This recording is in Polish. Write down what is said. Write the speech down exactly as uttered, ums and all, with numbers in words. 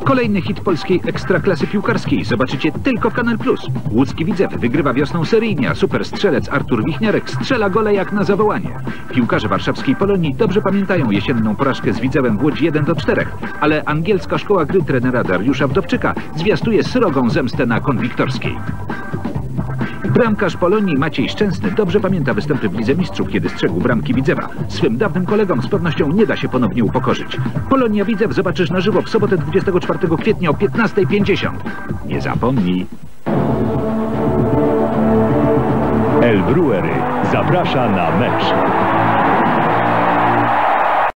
Kolejny hit polskiej ekstraklasy piłkarskiej zobaczycie tylko w Kanal Plus. Łódzki Widzew wygrywa wiosną seryjnie, a super strzelec Artur Wichniarek strzela gole jak na zawołanie. Piłkarze warszawskiej Polonii dobrze pamiętają jesienną porażkę z Widzewem w Łodzi jeden do czterech, ale angielska szkoła gry trenera Dariusza Wdowczyka zwiastuje srogą zemstę na konwiktorskiej. Bramkarz Polonii Maciej Szczęsny dobrze pamięta występy w Lidze Mistrzów, kiedy strzegł bramki Widzewa. Swym dawnym kolegom z pewnością nie da się ponownie upokorzyć. Polonia Widzew zobaczysz na żywo w sobotę dwudziestego czwartego kwietnia o piętnastej pięćdziesiąt. Nie zapomnij. El Brewery zaprasza na mecz.